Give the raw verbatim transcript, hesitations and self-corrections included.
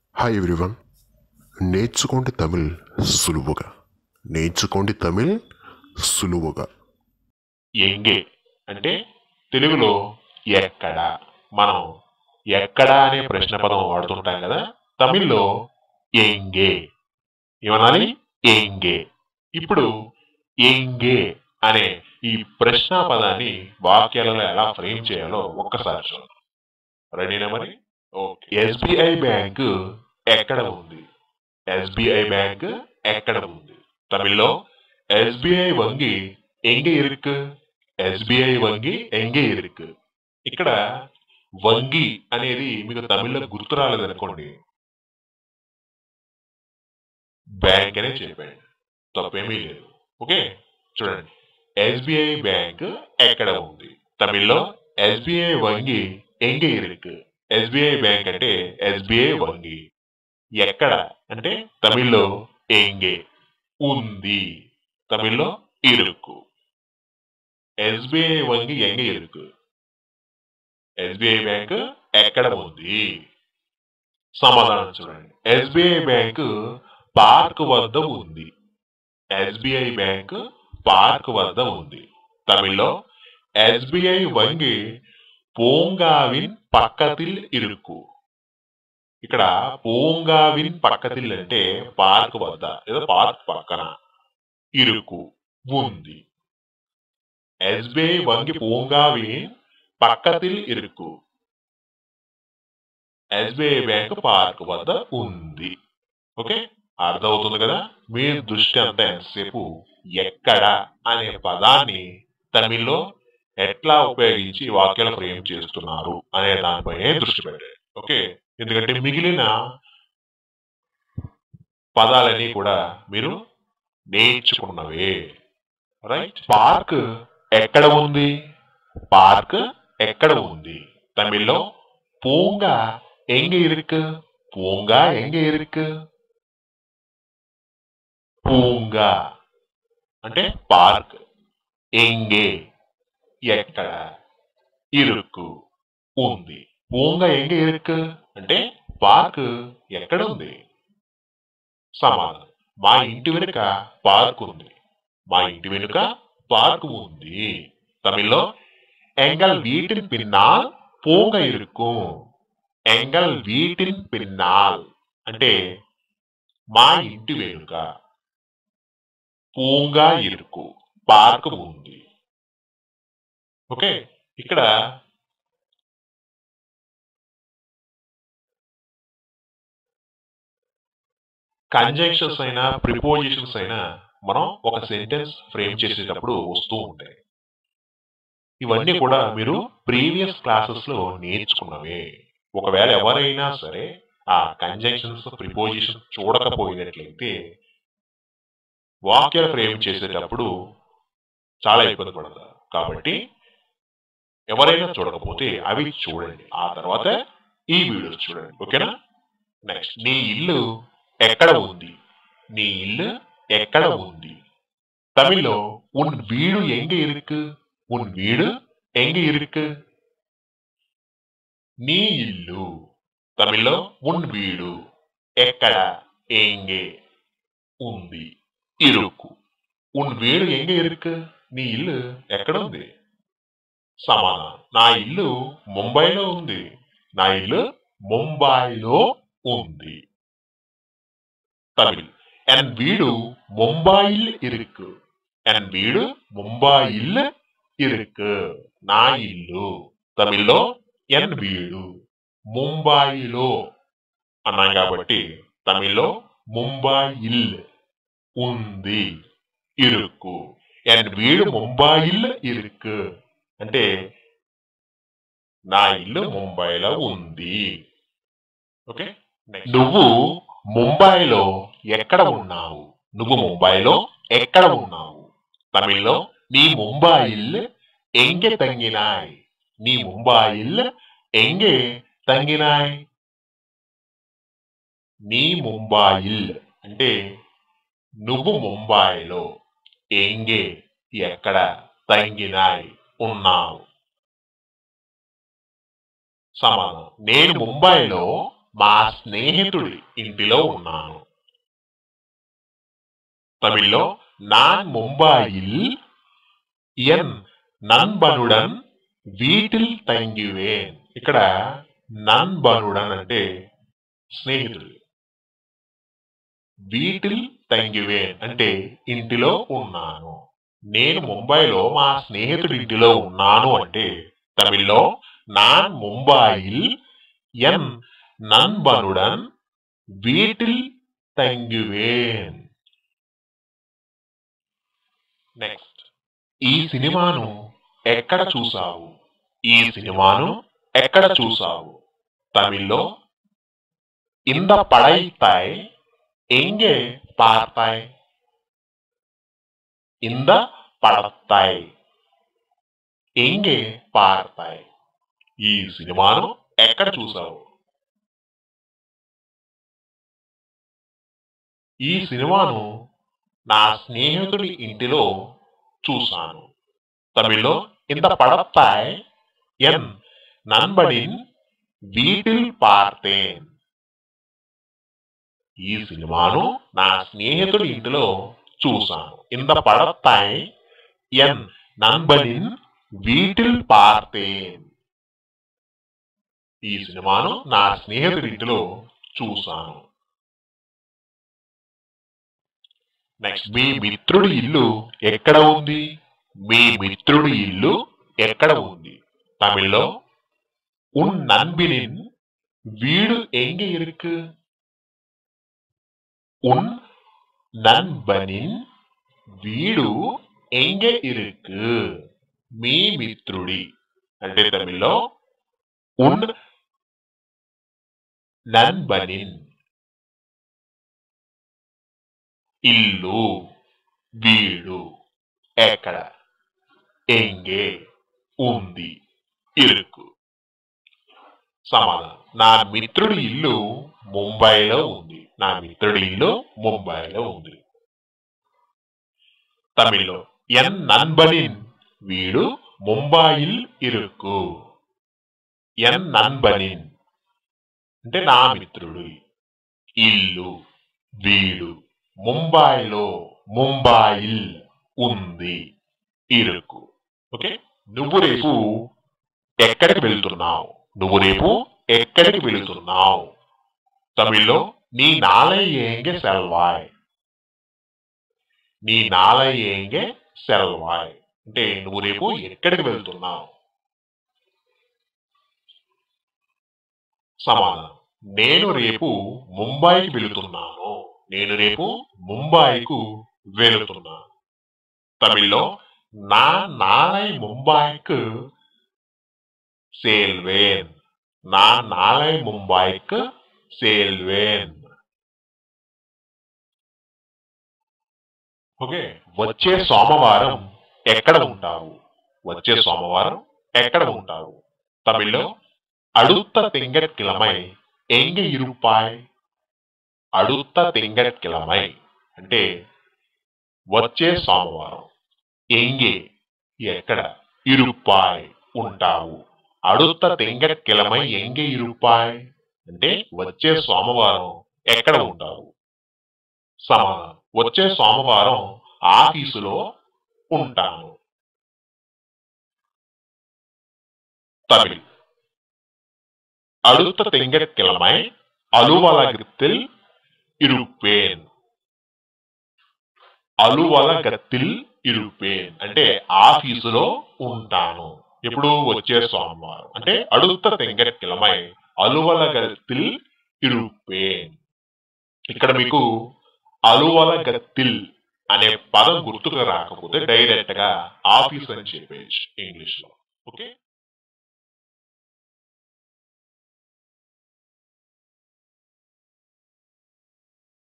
Hi everyone. నేర్చుకోండి తమిళ్ సులువుగా. నేర్చుకోండి తమిళ్ సులువుగా. ఎంగే అంటే తెలుగులో ఎక్కడ. మనం ఎక్కడ అనే ప్రశ్న పదం వాడుతుంటాం కదా, తమిళ్లో ఎంగే ఏమనాలి? ఎంగే. ఇప్పుడు ఎంగే అనే ఈ ప్రశ్న పదాన్ని వాక్యాలలో ఎలా ఫ్రేమ్ చేయాలో ఒక్కసారి చూద్దాం. రెడీనా మరి? ఓకే. ఎస్బీఐ బ్యాంకు ఎక్కడ ఉంది? ఎస్బీఐ బ్యాంక్ ఎక్కడ ఉంది? తమిళ్లో ఎస్బీఐ వంగి ఎంగే ఇరుకు. ఎస్బీఐ వంగి ఎంగే ఇరుకు. ఇక్కడ వంగి అనేది మీకు తమిళ్లో గుర్తు రాలేదనుకోండి, బ్యాంక్ అనే చెప్పండి, తప్పేమీ లేదు. ఓకే, చూడండి. ఎస్బీఐ బ్యాంక్ ఎక్కడ ఉంది? తమిళ్లో ఎస్బీఐ వంగి ఎంగే ఇరుకు. ఎస్బీఐ బ్యాంక్ అంటే ఎస్బీఐ వంగి. ఎక్కడ అంటే తమిళ్లో ఎంగే. ఉంది తమిళ్లో ఇరుకు. ఎస్బీఐ వంగి ఎంగే ఇరుకు. ఎస్బీఐ బ్యాంక్ ఎక్కడ ఉంది? సమాధానం చూడండి. ఎస్బీఐ బ్యాంక్ పార్క్ వద్ద ఉంది. ఎస్బీఐ బ్యాంక్ పార్క్ వద్ద ఉంది. తమిళ్లో ఎస్బీఐ వంగి పూంగావిన్ పక్కతిల్ ఇరుకు. ఇక్కడ పూంగావిన్ పక్కతిల్ అంటే పార్క్ వద్ద లేదా పార్క్ పక్కన, ఇరుకు ఉంది. ఎస్బీఐ వంగి పూంగావిన్ పక్కతిల్ ఇరుకు. ఎస్బీఐ బ్యాంక్ పార్క్ వద్ద ఉంది. ఓకే, అర్థమవుతుంది కదా? మీ దృష్టి అంతా ఎంతసేపు ఎక్కడ అనే పదాన్ని తమిళ్లో ఎట్లా ఉపయోగించి వాక్యాలు ఫ్రేమ్ చేస్తున్నారు అనే దానిపై దృష్టి పెట్టండి. ఓకే, ఎందుకంటే మిగిలిన పదాలన్నీ కూడా మీరు నేర్చుకున్నవే. రైట్. పార్క్ ఎక్కడ ఉంది? పార్క్ ఎక్కడ ఉంది? తమిళ్లో పూంగా ఎంగే ఇరుకు. పూంగా ఎంగే ఇరుకు. పూంగా అంటే పార్క్, ఎంగే ఎక్కడ, ఇరుకు ఉంది. పూంగా ఎంగే ఇరుకు అంటే పార్క్ ఎక్కడ ఉంది? సమాధానం, మా ఇంటి వెనుక పార్క్ ఉంది. మా ఇంటి వెనుక పార్క్ ఉంది. తమిళ్లో ఎంగల్ వీటిన్ పిన్నాల్ పూంగ ఇరుకు. ఎంగల్ వీటిన్ పిన్నాల్ అంటే మా ఇంటి వెనుక పూంగా ఇరుకు, పార్క్ ఉంది. ఓకే, ఇక్కడ కంజంక్షన్స్ అయినా ప్రిపోజిషన్స్ అయినా మనం ఒక సెంటెన్స్ ఫ్రేమ్ చేసేటప్పుడు వస్తూ ఉంటాయి. ఇవన్నీ కూడా మీరు ప్రీవియస్ క్లాసెస్ లో నేర్చుకున్నవే. ఒకవేళ ఎవరైనా సరే ఆ కంజంక్షన్స్ ప్రిపోజిషన్స్ చూడకపోయినట్లయితే వాక్యాలు ఫ్రేమ్ చేసేటప్పుడు చాలా ఇబ్బంది పడతారు. కాబట్టి ఎవరైనా చూడకపోతే అవి చూడండి, ఆ తర్వాత ఈ వీడియోస్ చూడండి. ఓకేనా? నెక్స్ట్, నీ ఇల్లు ఎక్కడ ఉంది? నీ ఇల్లు ఎక్కడ ఉంది? తమిళ్లో ఉన్ వీడు ఎంగే ఇరుకు. ఉన్ వీడు ఎంగే ఇరుకు. నీ ఇల్లు తమిళ్లో ఉన్ వీడు ఎక్కడ, ఎంగే ఉంది, ఇరుకు. ఉన్ వీడు ఎంగే ఇరుకు. నీ ఇల్లు ఎక్కడ ఉంది? సమాధానం, నా ఇల్లు ముంబైలో ఉంది. నా ఇల్లు ముంబైలో ఉంది. తమిళ్, ఎన్ వీడు ముంబాయిల్ ఇరుకు. ఎన్ వీడు ముంబాయిల్ ఇరుకు. నా ఇల్లు తమిళ్లో ఎన్ వీడు ముంబాయిలో అన్నాం కాబట్టి తమిళ్లో ముంబాయిల్ ఉంది, ఇరుకు. ఎన్ వీడు ముంబాయిల్ ఇరుకు అంటే నా ఇల్లు ముంబైలో ఉంది. ఓకే, నువ్వు ముంబైలో ఎక్కడ ఉన్నావు? నువ్వు ముంబైలో ఎక్కడ ఉన్నావు? తమిళ్లో నీ ముంబాయిల్ ఎంగే తంగినాయ్. నీ ముంబాయిల్ ఎంగే తంగినాయ్. నీ ముంబాయిల్ అంటే నువ్వు ముంబాయిలో, ఎంగే ఎక్కడ, తంగినాయ్ ఉన్నావు. సమాధానం, నేను ముంబైలో మా స్నేహితుడి ఇంటిలో ఉన్నాను. తమిళ్లో నాన్ ముంబాయిల్ ఎన్ నన్బనుడన్ వీటిల్ తంగివేన్. ఇక్కడ నన్బనుడన్ అంటే స్నేహితుడు, వీటిల్ తంగివేన్ అంటే ఇంటిలో ఉన్నాను. నేను ముంబైలో మా స్నేహితుడి ఇంటిలో ఉన్నాను అంటే తమిళ్లో నాన్ ముంబాయిల్ ఎన్ నన్బనుడన్ వీటిల్ తంగివేన్. నెక్స్ట్, ఈ సినిమాను ఎక్కడ చూసావు? ఈ సినిమాను ఎక్కడ చూసావు? తమిళ్లో ఇంద పడైతాయ్ ఎంగే పార్తాయ్. ఇంద పడతాయ్ ఎంగే పార్తాయ్. ఈ సినిమాను ఎక్కడ చూసావు? ఈ సినిమాను నా స్నేహితుడి ఇంటిలో చూశాను. తమిళ్లో ఇంద పడతాయ్ ఎన్ నన్బడిన్ వీటిల్ పార్తేన్. ఈ సినిమాను నా స్నేహితుడి ఇంటిలో చూశాను. ఇంద పడతాయ్ ఎన్ నన్బడిన్ వీటిల్ పార్తేన్. ఈ సినిమాను నా స్నేహితుడి ఇంటిలో చూశాను. నెక్స్ట్, మీ మిత్రుడి ఇల్లు ఎక్కడ ఉంది? మీ మిత్రుడి ఇల్లు ఎక్కడ ఉంది? తమిళ్లో ఉన్ నన్బినిన్ వీడు ఎంగే ఇరుకు. ఉన్ నన్బనిన్ వీడు ఎంగే ఇరుకు. మీ మిత్రుడి అంటే తమిళ్లో ఉన్ నన్బనిన్ ఇల్లు వీడు ఎక్కడ, ఎంగే ఉంది, ఇరుకు. సమాధానం, నా మిత్రుడి ఇల్లు ముంబైలో ఉంది. నా మిత్రుడి ఇల్లు ముంబైలో ఉంది. తమిళ్లో ఎన్ నన్బనిన్ వీడు ముంబాయిల్ ఇరుకు. ఎన్ నన్బనిన్ అంటే నా మిత్రుడు, ఇల్లు వీడు ముంబైలో, ముంబాయిల్ ఉంది, ఇరుకు. ఓకే, నువ్వు రేపు ఎక్కడికి వెళ్తున్నావు? నువ్వు రేపు ఎక్కడికి వెళుతున్నావు? తమిళ్లో నీ నాలై ఏంగే సెల్వాయ్. నీ నాలై ఏంగే సెల్వాయ్ అంటే నువ్వు రేపు ఎక్కడికి వెళ్తున్నావు? సమాధానం, నేను రేపు ముంబైకి వెళుతున్నాను. నేను రేపు ముంబైకు వెళుతున్నాను. తమిళ్లో నా నాలై ముంబైకు సేల్వేన్. నా నాలై ముంబైకు సేల్వేన్. ఓకే, వచ్చే సోమవారం ఎక్కడ ఉంటావు? వచ్చే సోమవారం ఎక్కడ ఉంటావు? తమిళ్లో అడుత్త తింగట్కిలమై ఎంగే ఇరుపాయ్. అడుత్త తింగట్కిలమై అంటే వచ్చే సోమవారం, ఎంగే ఎక్కడ, ఇరుపాయ్ ఉంటావు. అడుత్త తింగట్కిలమై ఎంగే ఇరుపాయ్ అంటే వచ్చే సోమవారం ఎక్కడ ఉంటావు? సమాధానం, వచ్చే సోమవారం ఆఫీసులో ఉంటాను. తమిళ్ அடுத்த திங்கட்கிழமை அலுவலகத்தில் இருப்பேன். అలువలగత్తిల్ ఇరుపేన్ అంటే ఆఫీసులో ఉంటాను. ఎప్పుడు వచ్చే సోమవారం అంటే అడుగుత తింగట్కిలమై అలువలగత్తిల్ ఇరుపేన్. ఇక్కడ మీకు అలువలగత్తిల్ అనే పదం గుర్తుకు రాకపోతే డైరెక్ట్ గా ఆఫీస్ అని చెప్పేసి ఇంగ్లీష్ లో. ఓకే.